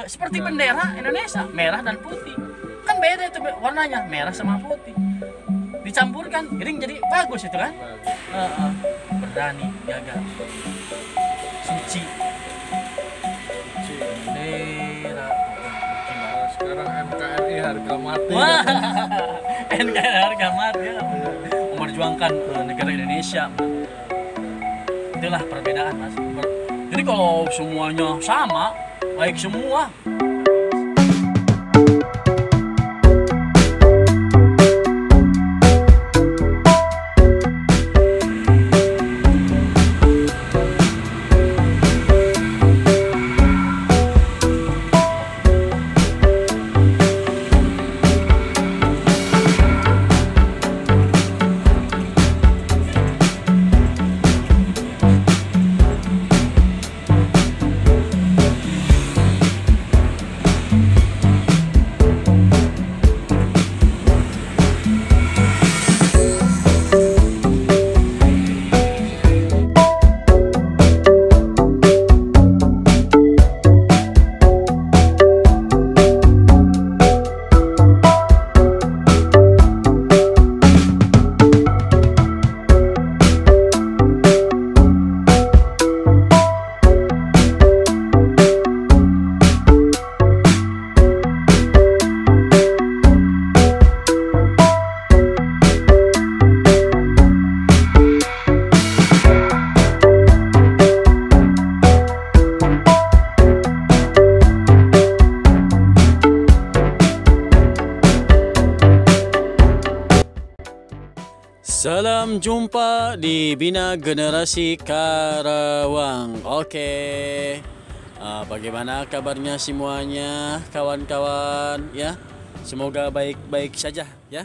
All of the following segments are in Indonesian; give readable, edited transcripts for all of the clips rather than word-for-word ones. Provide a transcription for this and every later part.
Seperti bendera Indonesia, merah dan putih. Kan beda itu warnanya, merah sama putih. Dicampurkan, jadi bagus itu kan? Berani, jaga, suci. Bendera. Sekarang NKRI harga mati. Wah, NKRI harga mati ya. Memperjuangkan negara Indonesia. Itulah perbedaan mas. Jadi kalau semuanya sama, baik semua. Salam jumpa di Bina Generasi Karawang. Oke, bagaimana kabarnya semuanya, kawan-kawan ya? Semoga baik-baik saja ya.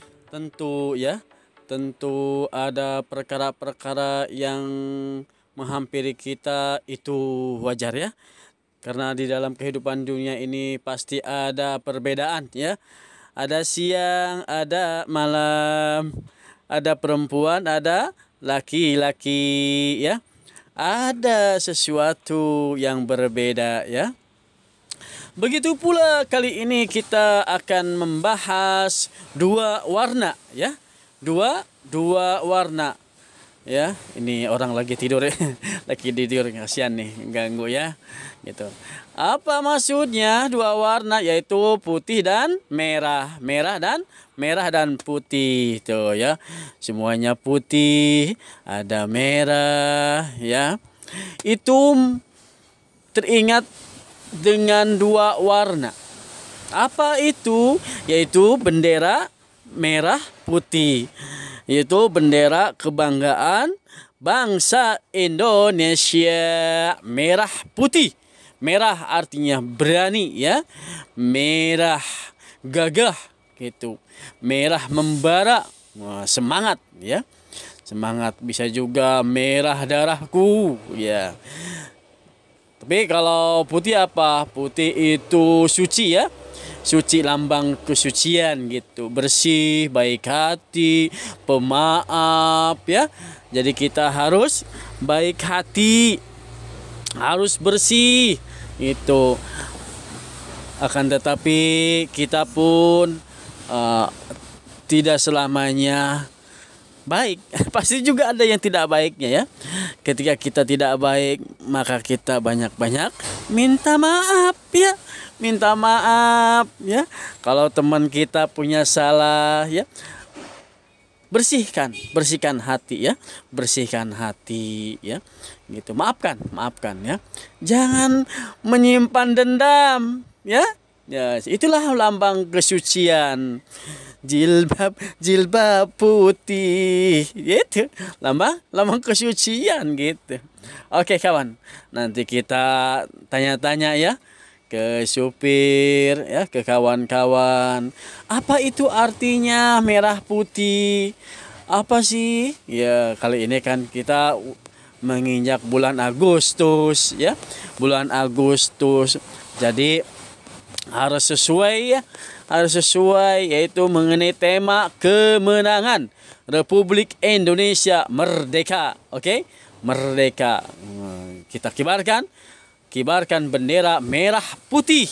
Tentu ada perkara-perkara yang menghampiri kita, itu wajar ya. Karena di dalam kehidupan dunia ini pasti ada perbedaan ya. Ada siang, ada malam. Ada perempuan, ada laki-laki ya. Ada sesuatu yang berbeda ya. Begitu pula kali ini kita akan membahas dua warna ya. Dua warna. Ya, ini orang lagi tidur ya. Lagi tidur, kasihan nih, ganggu ya. Gitu. Apa maksudnya dua warna, yaitu putih dan merah, merah dan putih tuh ya. Semuanya putih, ada merah ya. Itu teringat dengan dua warna. Apa itu? Yaitu bendera merah putih. Yaitu bendera kebanggaan bangsa Indonesia, merah putih. Merah artinya berani ya. Merah gagah gitu. Merah membara, semangat ya. Semangat, bisa juga merah darahku ya. Tapi kalau putih apa? Putih itu suci ya. Suci, lambang kesucian gitu. Bersih, baik hati, pemaaf ya. Jadi kita harus baik hati, harus bersih itu. Akan tetapi kita pun tidak selamanya baik. Pasti juga ada yang tidak baiknya ya. Ketika kita tidak baik, maka kita banyak-banyak minta maaf ya. Minta maaf ya. Kalau teman kita punya salah ya, bersihkan hati ya. Bersihkan hati ya. Gitu. Maafkan ya. Jangan menyimpan dendam ya. Ya, itulah lambang kesucian. Jilbab putih gitu, lambang kesucian gitu. Oke kawan, nanti kita tanya-tanya ya ke supir ya, ke kawan-kawan, apa itu artinya merah putih, apa sih ya. Kali ini kan kita menginjak bulan Agustus ya, bulan Agustus, jadi harus sesuai ya, yaitu mengenai tema kemenangan Republik Indonesia merdeka. Oke? Merdeka. Kita kibarkan bendera merah putih.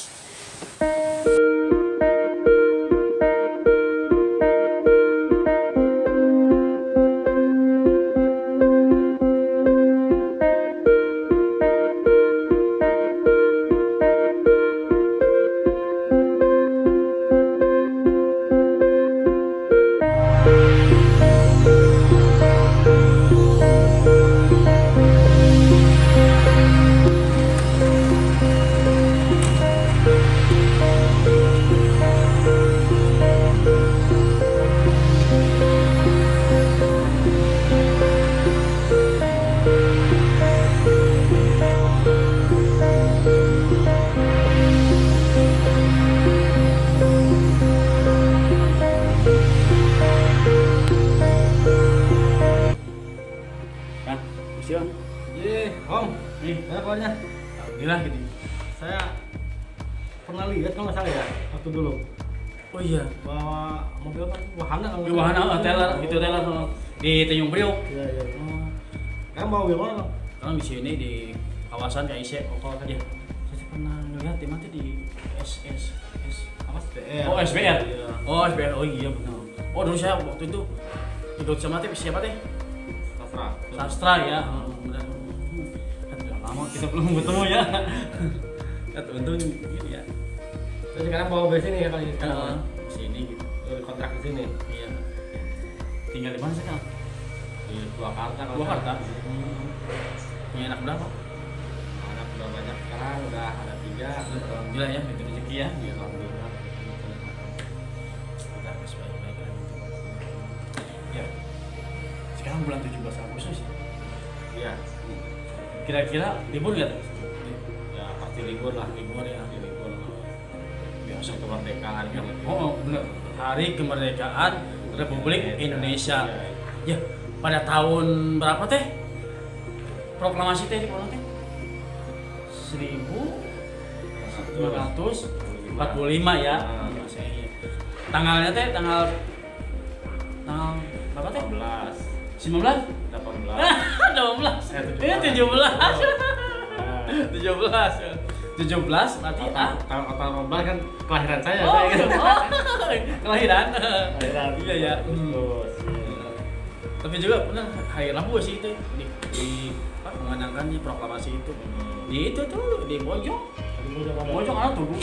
Om, mana kabarnya? Alhamdulillah gitu. Saya pernah lihat kalau nggak salah ya waktu dulu. Oh iya, Bawa mobil apa? Wahana kalau di nggak salah. wahana Teller, itu Teller di Tanjung Priok. Iya iya. Oh, Kamu bawa mobil mana? karena di sini di kawasan KIC. Oh, kawasan. Ya, saya pernah ngeliat di mana di apa? SBR. Oh SBR. Iya. Oh SBR. Oh iya benar. Oh dulu saya waktu itu ikut sama siapa teh? Sastra. Sastra ya. Benar. Udah lama kita belum ketemu ya. Untung ini ya. Terus sekarang bawa mobil sini ya kali ini. Sini gitu. Udah kontrak di sini. Iya. Tinggal di mana sekarang? Di Purwakarta. kalau Purwakarta. salah. Punya anak berapa? Anak udah banyak sekarang, udah ada 3. Alhamdulillah ya, itu rezeki ya. Iya, alhamdulillah. Udah harus baik-baik lah. Ya. Sekarang bulan 17 Agustus ya. Iya. Kira-kira libur nggak tuh? Ya pasti libur lah. Libur ya. Pasti libur. Biasa. Kemerdekaan kan. Oh benar. Hari Kemerdekaan Republik Indonesia. Iya. Ya, pada tahun berapa teh? Proklamasi teh di mana teh? 1945 ya. Masehi. Tanggalnya teh tanggal berapa teh? 19? 18. 12. 17. 17 berarti Tahun 18 kan kelahiran saya. Oh, saya kan. kelahiran. Kelahiran. Iya ya. Terus. Tapi juga benar hari Rabu sih itu di apa mengandangkan proklamasi itu. Di itu tuh di Bojong. Bojong ada tuh.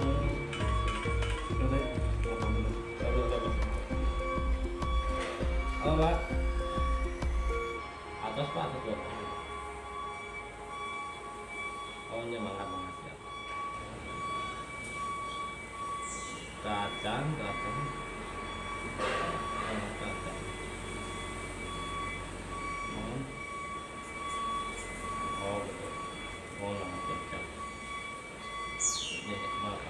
Halo Pak. Atas Pak, atas Pak. Oh nyemangat banget ya. Kacang. Oh, betul. Oh, nama kacang. Ini apa?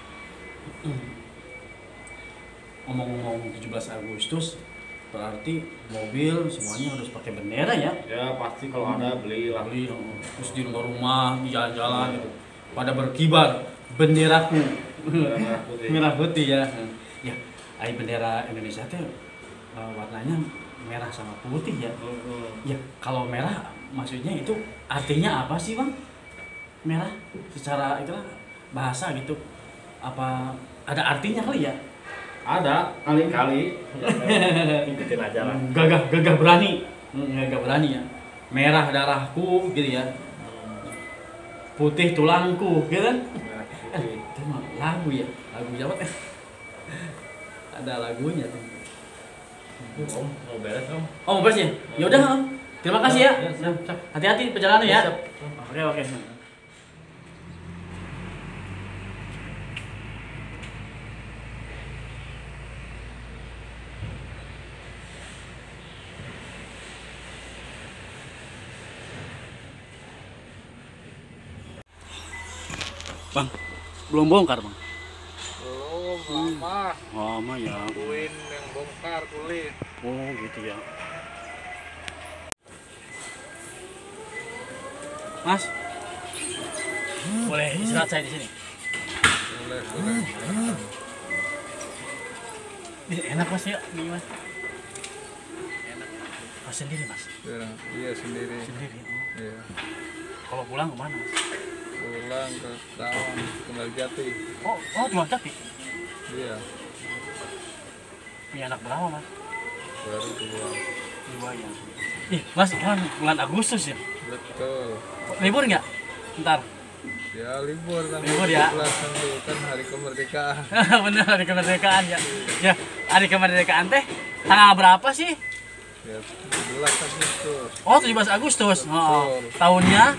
Ngomong-ngomong 17 Agustus berarti mobil semuanya harus pakai bendera ya. Ya pasti kalau ada belilah. Beli terus di rumah-rumah, di jalan-jalan gitu. Pada berkibar benderaku. Merah putih. Merah putih ya. Ya, ai bendera Indonesia teh warnanya merah sama putih ya. Ya, kalau merah maksudnya itu artinya apa sih, Bang? Merah secara itulah bahasa gitu. Apa ada artinya kali ya? Ada kali-kali. Ikutin aja lah. Gagah berani. Gagah berani ya. Merah darahku gitu ya. Putih tulangku gitu kan. Itu mah lagu ya. Lagu Jawa teh. Ada lagunya tuh. Om, mau beres Om? Oh, mau beres ya? Ya udah, Om. Terima kasih ya. Siap. Hati-hati perjalanan ya. Siap. Oke. Bang, belum bongkar, Bang. Belum lama. Lama ya. Tungguin yang bongkar kulit. Oh, gitu ya. Mas, boleh istirahat saya di sini. Boleh. Ini enak Mas ya, ini Mas. Enak. Mas sendiri Mas. Iya sendiri. Sendiri. Oh. Iya. Kalau pulang kemana Mas? pulang ke Tawang, Kendal Jati. Oh jual jati. Iya, Punya anak berapa mas? baru 2. 2 ya. Ih mas kan bulan Agustus ya. Betul. Libur nggak? Ntar. Ya libur tanggal Libur ya? 17 itu kan hari kemerdekaan. Bener hari kemerdekaan ya. Ya hari kemerdekaan teh tanggal berapa sih? Ya 17 Agustus Oh 17 Agustus. Oh, tahunnya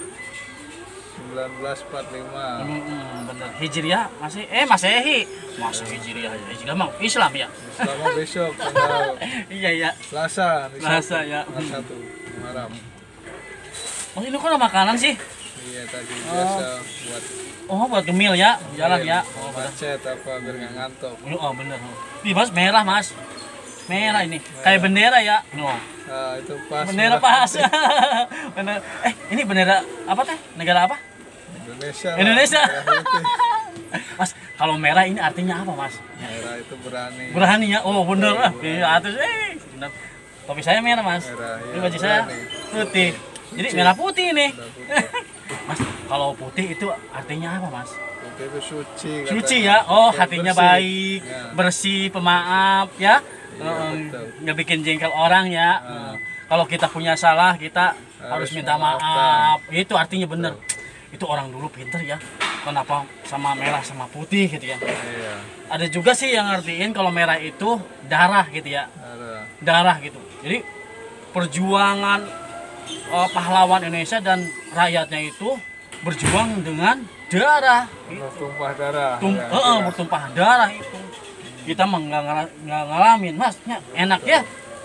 1945. bener Hijriah masih Masehi. Masa Hijriah ya. Hijriah mah Islam ya. Selama besok tanggal Iya ya. Selasa, hari Selasa, Sabtu, ya. tanggal 1 Muharram. Oh ini kok ada makanan sih? Iya tadi biasa buat Oh buat gemil ya, jalan ya. Oh bener. macet apa biar nggak ngantuk. Oh bener. Ih mas merah mas. Merah ini. Kayak bendera ya. No. Nah, itu pas. Bendera pas. Bener. Ini bendera apa teh? Negara apa? Indonesia. lah. Indonesia. Merah putih. Mas, kalau merah ini artinya apa mas? Merah itu berani. Berani ya. Oh bener lah. Berani. Iya atus bener. Topi saya merah mas. Merah, Ini iya, baju saya berani. putih. Jadi merah putih nih. Merah putih. Mas, kalau putih itu artinya apa mas? Putih itu suci. Suci katanya. ya. Oh Bersih. hatinya baik, Ya. bersih, pemaaf ya. Iya, betul. Nggak bikin jengkel orang ya. Kalau kita punya salah kita harus minta memaafkan. maaf. Itu artinya bener. Itu orang dulu pinter ya. Kenapa sama merah sama putih gitu ya. Iya. Ada juga sih yang ngertiin kalau merah itu darah gitu ya. Ada. Darah gitu. Jadi perjuangan pahlawan Indonesia dan rakyatnya itu berjuang dengan darah. Tumpah darah. Ya, jelas. Bertumpah darah itu. Kita mah nggak ngalamin, mas. Enak ya.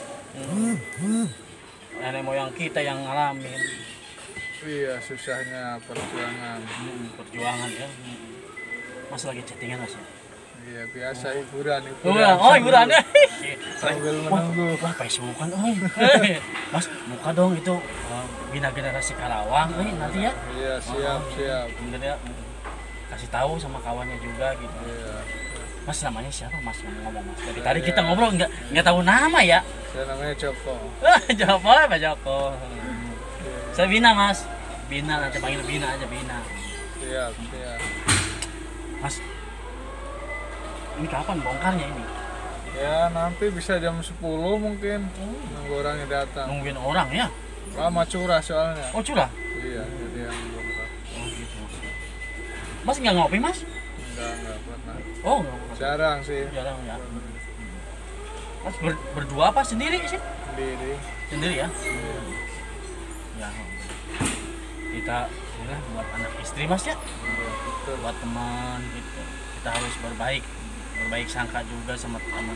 Nenek moyang kita yang ngalamin. Iya, susahnya perjuangan. Perjuangan ya. Mas lagi chattingan mas ya? Iya, biasa hiburan. Oh hiburan ya. Sambil menunggu. Wah Facebookan, mas buka dong itu Bina Generasi Karawang, nanti ya. Iya, siap. Bener ya. Kasih tahu sama kawannya juga gitu. Iya. Mas namanya siapa mas ngomong mas? Dari tadi kita ngobrol nggak tahu nama ya. Saya namanya Joko. Joko Pak Joko. Saya Bina mas. Bina nanti panggil Bina aja Bina. Siap. Mas, ini kapan bongkarnya ini? Ya, nanti bisa jam 10 mungkin. Nunggu orangnya datang. Nungguin orang ya? Lama curah soalnya. Oh curah? Iya, jadi yang bongkar. Oh gitu. Mas nggak ngopi mas? Enggak pernah. Oh nggak ngopi. Jarang sih. Jarang ya. Mas berdua apa sendiri sih? Sendiri. Sendiri ya? Iya. Ya. Kita buat anak istri mas ya? Iya, betul. Buat teman gitu. Kita harus berbaik sangka juga sama teman.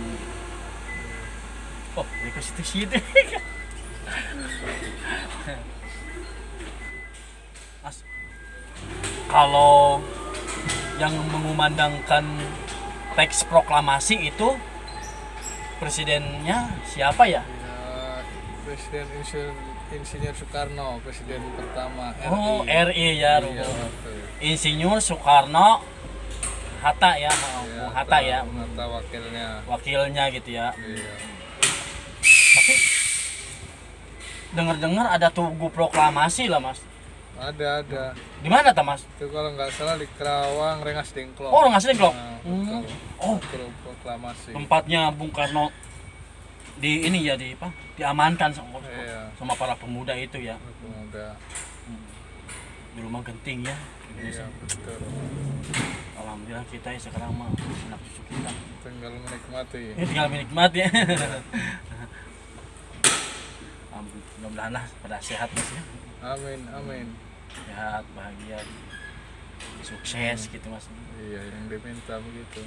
Oh, dari ke situ. Mas, kalau yang mengumandangkan teks proklamasi itu presidennya siapa ya? Ya, Presiden Insinyur Soekarno, presiden pertama RI. Oh, RI ya, Iya, betul. Insinyur Soekarno Hatta ya, Iya, Bung Hatta ya, Hatta wakilnya. wakilnya gitu ya. Iya. Tapi dengar-dengar ada tugu proklamasi lah mas. Ada. Di mana tuh mas? Itu kalau nggak salah di Kerawang, Rengas Dengklok. Oh nggak Dengklok. Nah, Hmm. betul. Oh Proklamasi. tempatnya Bung Karno di ini ya diamankan sama, Iya. sama para pemuda itu ya. Pemuda. Di rumah genting ya. Indonesia. Iya, betul. Alhamdulillah kita ya sekarang mah anak cucu kita. Tinggal menikmati. Ini tinggal menikmati ya. Mudah-mudahan lah pada sehat mas ya. Amin. Sehat, bahagia, sukses gitu mas. Iya, yang diminta begitu.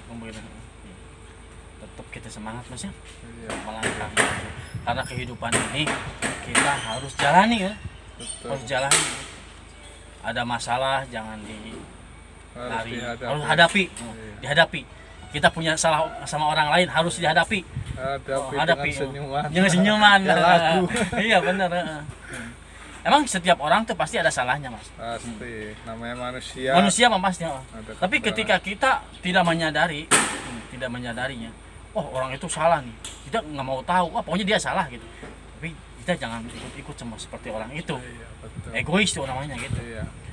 Tetap kita semangat mas ya. Iya, Melangkah. Karena kehidupan ini kita harus jalani ya. betul. Harus jalani. Ada masalah jangan Harus harus hadapi. Iya. Dihadapi. Kita punya salah sama orang lain harus dihadapi. Hadapi dengan senyuman. Dengan senyuman. Ya, lagu. Iya benar. Emang setiap orang tuh pasti ada salahnya mas. Pasti, namanya manusia. Manusia mah pasti. Ada Tapi kekurangan. ketika kita tidak menyadarinya, oh orang itu salah nih. Kita nggak mau tahu. Wah pokoknya dia salah gitu. Tapi kita jangan ikut-ikut sama seperti orang itu. Iya, betul. Egois tuh namanya gitu. Iya.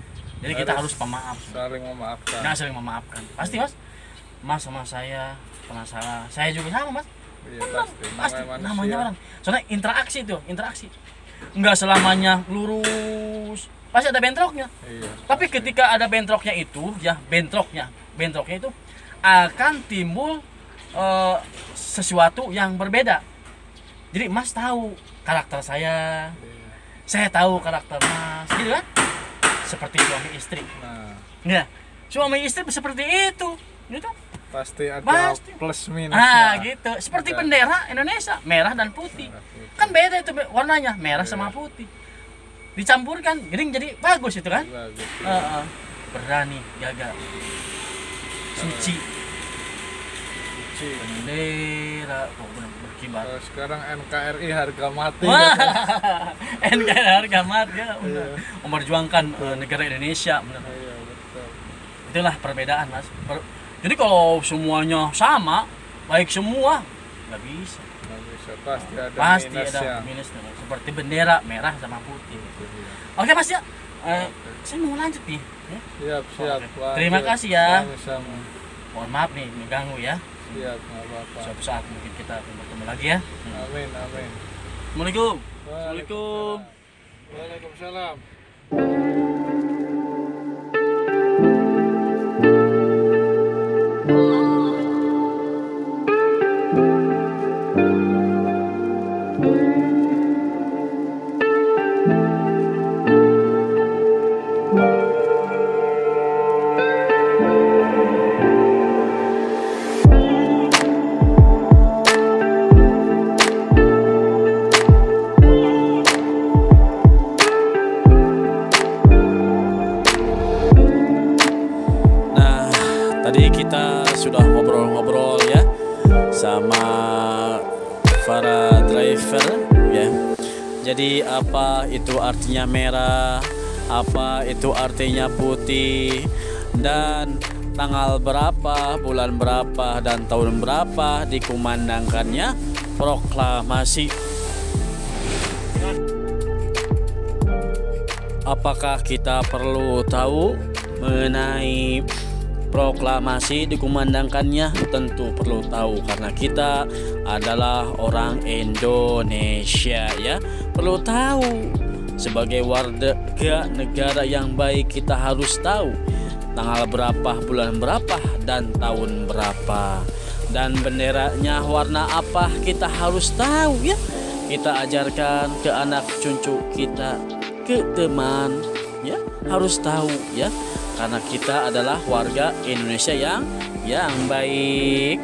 Jadi kita harus pemaaf. saling memaafkan. Nah, saling memaafkan. Pasti Mas. Mas sama saya pernah salah. Saya juga sama Mas. Iya pasti. Pasti Namanya namanya manusia. orang. Soalnya interaksi. Enggak selamanya lurus. Pasti ada bentroknya. Iya. Tapi ketika ada bentroknya itu, ya bentroknya itu akan timbul sesuatu yang berbeda. Jadi Mas tahu karakter saya tahu karakter Mas, gitu kan? Seperti suami istri. Nah, Ya, suami istri seperti itu, gitu. pasti ada Pasti. plus minusnya. Ah, gitu. Seperti Ada. bendera Indonesia, merah dan putih. Merah, putih. Kan beda itu warnanya, merah Iya. sama putih. Dicampurkan, gering jadi bagus itu kan? Bagus. Berani, jaga, suci, Suci. bendera, benar berkibar. Kalau sekarang NKRI harga mati. Wah, katanya. NKRI harga mati ya, benar. Iya. Memperjuangkan negara Indonesia, benar. Iya betul. Itulah perbedaan Mas. Jadi kalau semuanya sama, baik semua, nggak bisa. Nggak bisa, pasti ada Pasti minusnya. ada minusnya. Seperti bendera merah sama putih. Itu dia. Oke Mas ya, saya mau lanjut nih. Ya. Siap, siap. Oke. Lanjut. Terima kasih ya. Sama-sama. Mohon maaf nih mengganggu ya. Siap, nggak apa-apa. Suatu saat mungkin kita bertemu lagi ya. Amin, amin. Assalamualaikum. Assalamualaikum. Waalaikumsalam. Nah, tadi kita sudah ngobrol-ngobrol ya sama para driver ya. Jadi apa itu artinya merah, apa itu artinya putih, dan tanggal berapa, bulan berapa, dan tahun berapa dikumandangkannya proklamasi. Apakah kita perlu tahu mengenai proklamasi dikumandangkannya? Tentu perlu tahu karena kita adalah orang Indonesia ya. Perlu tahu sebagai warga negara yang baik, kita harus tahu tanggal berapa, bulan berapa, dan tahun berapa, dan benderanya warna apa kita harus tahu ya. Kita ajarkan ke anak cucu kita, ke teman ya, harus tahu ya, karena kita adalah warga Indonesia yang baik.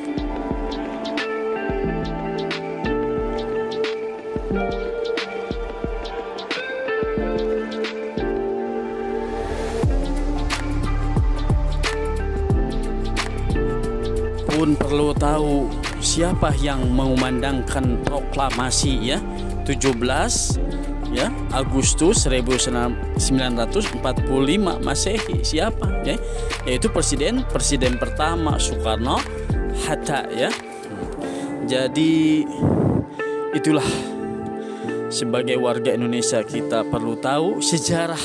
Pun perlu tahu siapa yang mengumandangkan proklamasi ya, 17 ya Agustus 1945 Masehi. Siapa ya? Yaitu presiden pertama Soekarno Hatta ya. Jadi itulah, sebagai warga Indonesia kita perlu tahu sejarah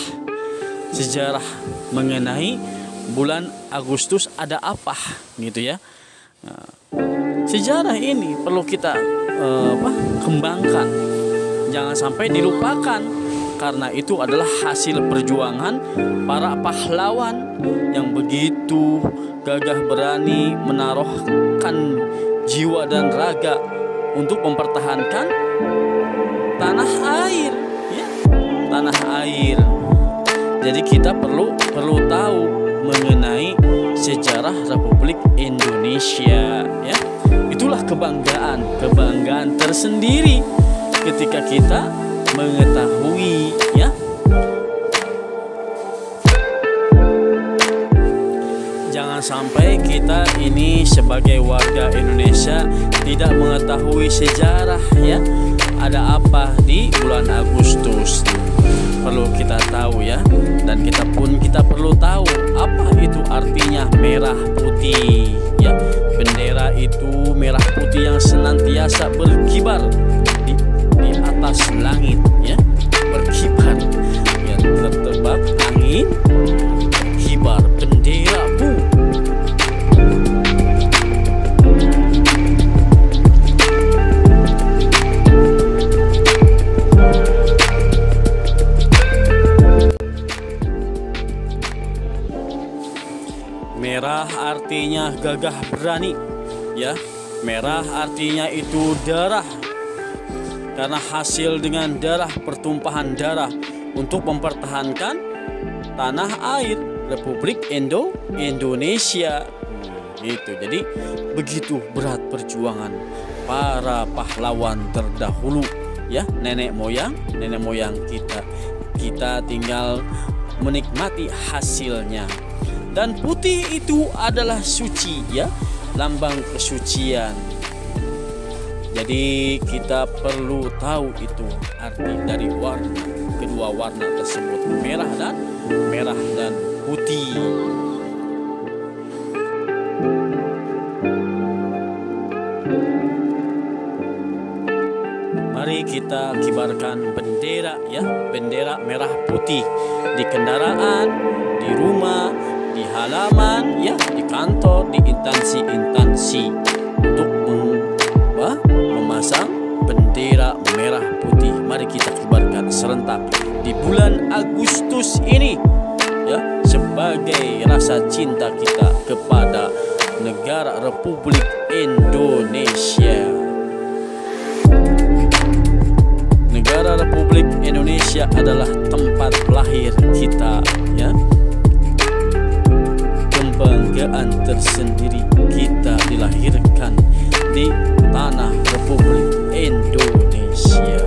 mengenai bulan Agustus ada apa gitu ya. Nah, sejarah ini perlu kita kembangkan, jangan sampai dilupakan, karena itu adalah hasil perjuangan para pahlawan yang begitu gagah berani menaruhkan jiwa dan raga untuk mempertahankan tanah air ya, tanah air. Jadi kita perlu tahu mengenai sejarah Republik Indonesia ya. Itulah kebanggaan tersendiri ketika kita mengetahui ya. Jangan sampai kita ini sebagai warga Indonesia tidak mengetahui sejarah ya. Ada apa di bulan Agustus? Perlu kita tahu ya, dan kita perlu tahu apa itu artinya merah putih ya. Bendera itu merah putih yang senantiasa berkibar di atas langit ya, berkibar ya, tertebak angin ini kibar benderaku. Merah artinya gagah berani, ya. Merah artinya itu darah, karena hasil dengan darah, pertumpahan darah untuk mempertahankan tanah air Republik Indonesia. Gitu. Jadi begitu berat perjuangan para pahlawan terdahulu, ya, nenek moyang kita. Kita tinggal menikmati hasilnya. Dan putih itu adalah suci, ya, lambang kesucian. Jadi kita perlu tahu itu arti dari warna, kedua warna tersebut, merah dan putih. Mari kita kibarkan bendera, ya, bendera merah putih di kendaraan, di rumah, di halaman, ya, di kantor, di instansi-instansi untuk memasang bendera merah putih. Mari kita kibarkan serentak di bulan Agustus ini, ya, sebagai rasa cinta kita kepada negara Republik Indonesia. Negara Republik Indonesia adalah tempat lahir kita, ya. Kebanggaan tersendiri, kita dilahirkan di tanah Republik Indonesia.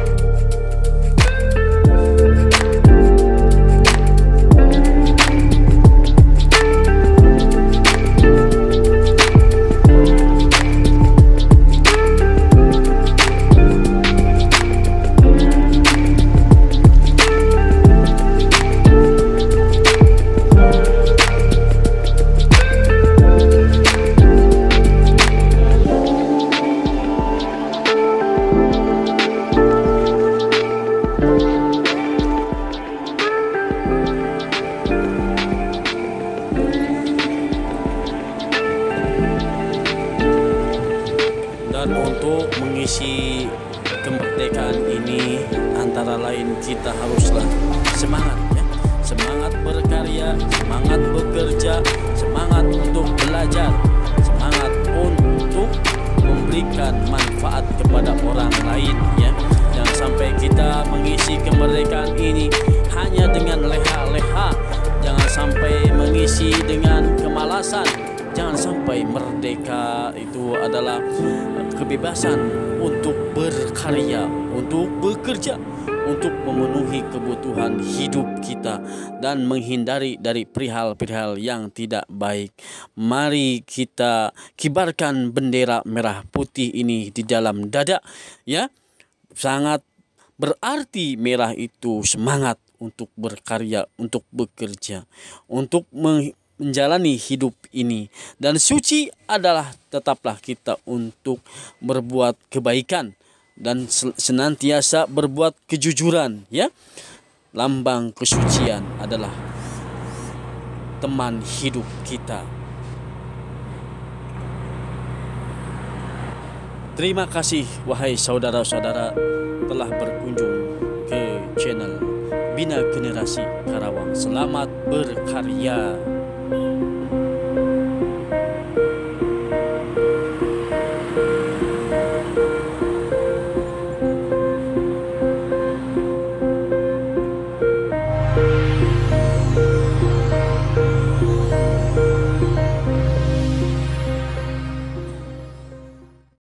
Dan untuk mengisi kemerdekaan ini, antara lain kita haruslah semangat, ya, semangat berkarya, semangat bekerja, semangat untuk belajar, semangat untuk memberikan manfaat kepada orang lain, ya. Jangan sampai kita mengisi kemerdekaan ini hanya dengan leha-leha, jangan sampai mengisi dengan kemalasan. Jangan sampai merdeka itu adalah kebebasan untuk berkarya, untuk bekerja, untuk memenuhi kebutuhan hidup kita dan menghindari dari perihal-perihal yang tidak baik. Mari kita kibarkan bendera merah putih ini di dalam dada, ya. Sangat berarti merah itu semangat untuk berkarya, untuk bekerja, untuk menjalani hidup ini. Dan suci adalah tetaplah kita untuk berbuat kebaikan dan senantiasa berbuat kejujuran, ya. Lambang kesucian adalah teman hidup kita. Terima kasih wahai saudara-saudara telah berkunjung ke channel Bina Generasi Karawang. Selamat berkarya.